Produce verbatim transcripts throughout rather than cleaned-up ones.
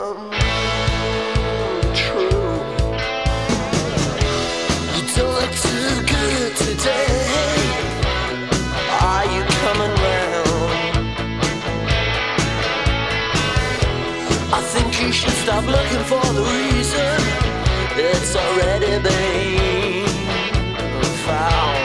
come true. You don't look too good today. Are you coming round? I think you should stop looking for the reason. It's already been found.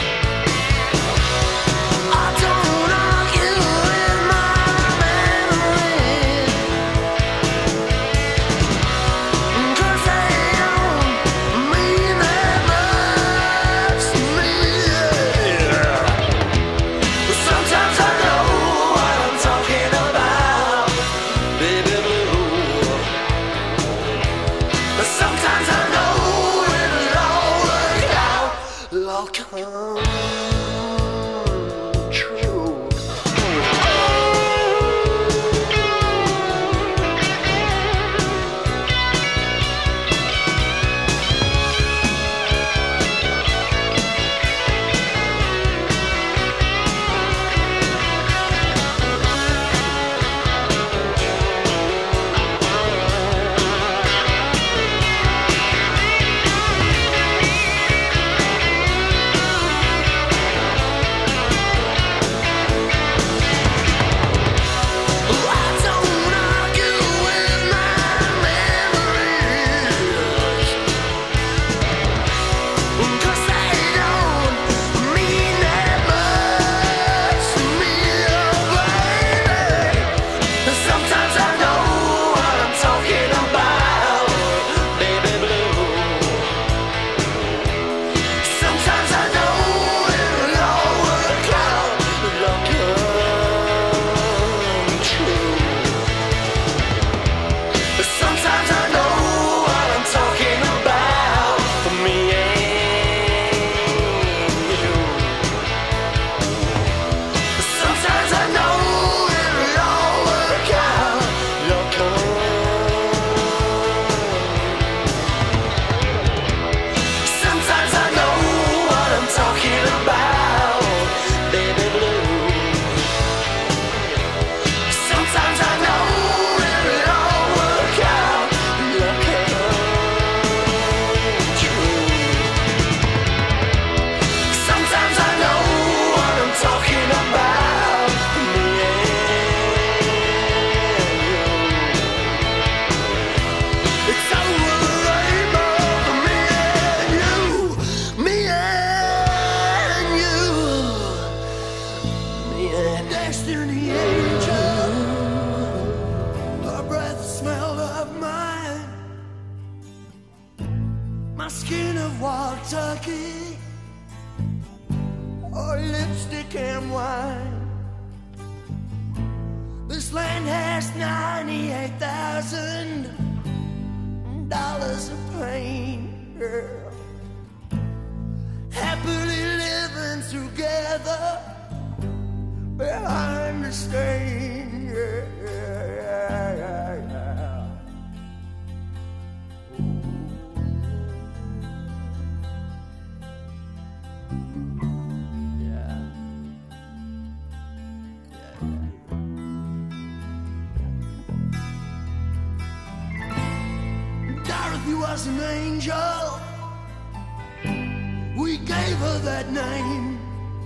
My skin of wild turkey, or lipstick and wine. This land has ninety-eight thousand dollars of pain, girl. Happily living together behind the stain, yeah, yeah, yeah, yeah. Dorothy was an angel. We gave her that name.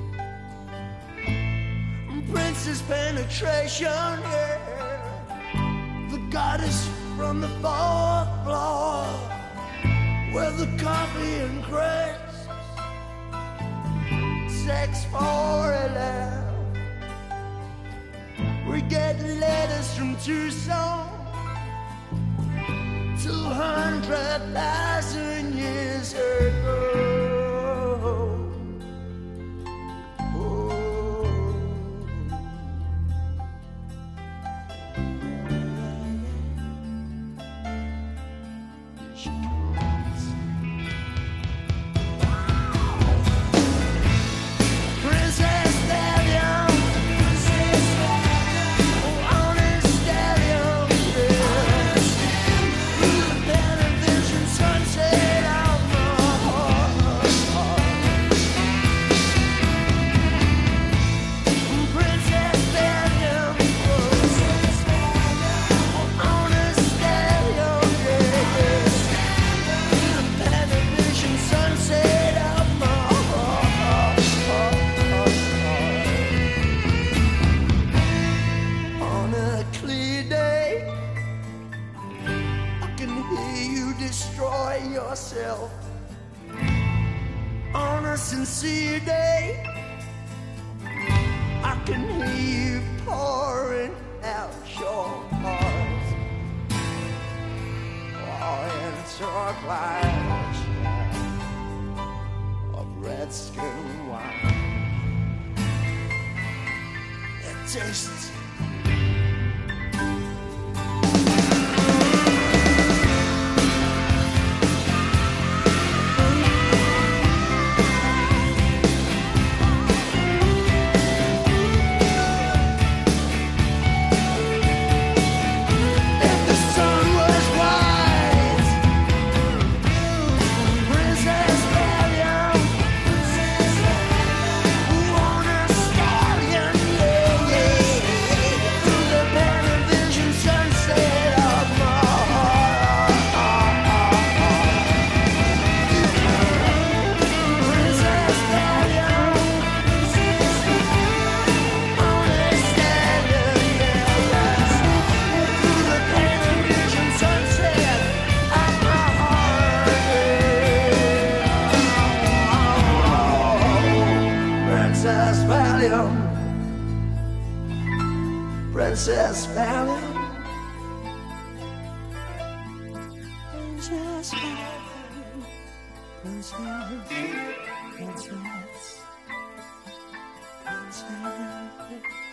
Princess Penetration, yeah. The goddess from the fourth floor, where the coffee and crepes, sex for a laugh. We get letters from Tucson, two hundred thousand years ago. Television. destroy yourself on a sincere day. I can hear you pouring out your heart. Oh, into a glass of red skin wine. It tastes Princess Valium, Princess Valium, Princess Valium, Princess, Princess, Princess.